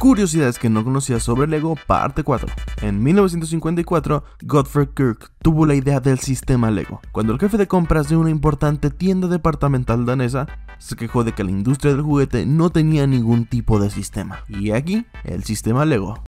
Curiosidades que no conocías sobre Lego, parte 4. En 1954, Godfrey Kirk tuvo la idea del sistema Lego, cuando el jefe de compras de una importante tienda departamental danesa se quejó de que la industria del juguete no tenía ningún tipo de sistema. Y aquí, el sistema Lego.